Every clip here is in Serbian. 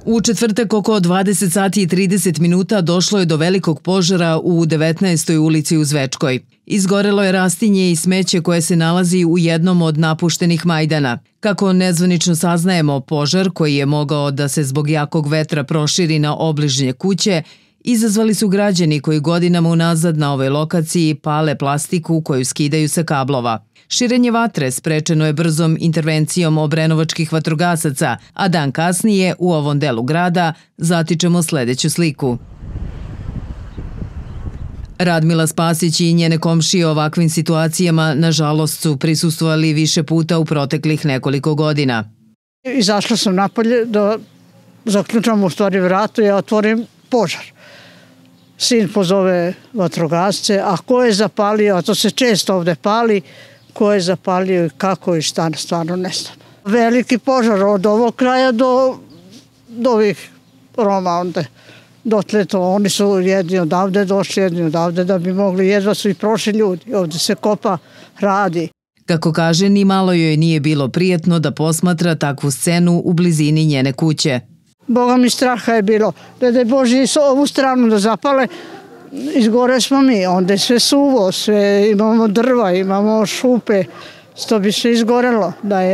U četvrtak oko 20 sati i 30 minuta došlo je do velikog požara u 19. ulici u Zvečkoj. Izgorelo je rastinje i smeće koje se nalazi u jednom od napuštenih majdana. Kako nezvanično saznajemo, požar koji je mogao da se zbog jakog vetra proširi na obližnje kuće, izazvali su građani koji godinama unazad na ovoj lokaciji pale plastiku koju skidaju sa kablova. Širenje vatre sprečeno je brzom intervencijom obrenovačkih vatrogasaca, a dan kasnije u ovom delu grada zatičemo sledeću sliku. Radmila Spasić i njene komšije ovakvim situacijama, nažalost, su prisustvovali više puta u proteklih nekoliko godina. Izašla sam napolje da zaključam u stvari vratu i ja otvorim požar. Sin pozove vatrogasce, a ko je zapalio, a to se često ovde pali, ko je zapalio i kako i šta, stvarno ne znam. Veliki požar od ovog kraja do ovih Roma onda. Dotle to, oni su jedni odavde došli, jedni odavde da bi mogli, jedva su i prošli ljudi. Ovde se kopa, radi. Kako kaže, ni malo joj nije bilo prijetno da posmatra takvu scenu u blizini njene kuće. Boga mi straha je bilo. Da je Bože ovu stranu da zapale, izgore smo mi. Onda je sve suvo, sve imamo drva, imamo šupe. To bi sve izgorelo.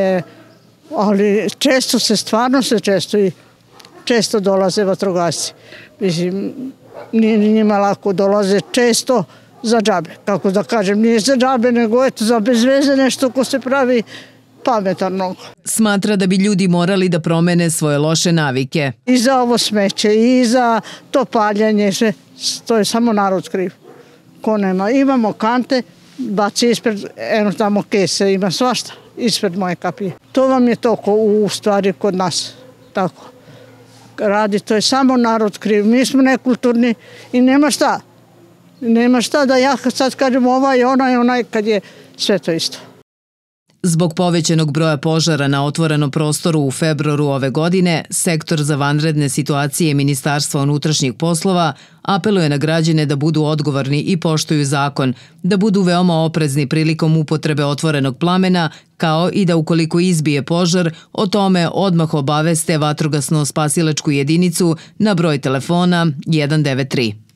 Ali često se, stvarno se često dolaze vatrogasci. Mislim, nije njima lako, dolaze često za džabe. Kako da kažem, nije za džabe, nego eto za bez veze nešto ko se pravi pametan mnogo. Smatra da bi ljudi morali da promene svoje loše navike. I za ovo smeće, i za to paljanje, to je samo narod kriv. Ko nema, imamo kante, baci ispred, eno tamo kese, ima svašta ispred moje kapije. To vam je to u stvari kod nas, tako. Radi, to je samo narod kriv. Mi smo nekulturni i nema šta. Nema šta da ja sad kažem ovaj, onaj, kad je sve to isto. Zbog povećanog broja požara na otvorenom prostoru u februaru ove godine, Sektor za vanredne situacije Ministarstva unutrašnjih poslova apeluje na građane da budu odgovorni i poštuju zakon, da budu veoma oprezni prilikom upotrebe otvorenog plamena, kao i da ukoliko izbije požar, o tome odmah obaveste vatrogasno-spasilačku jedinicu na broj telefona 193.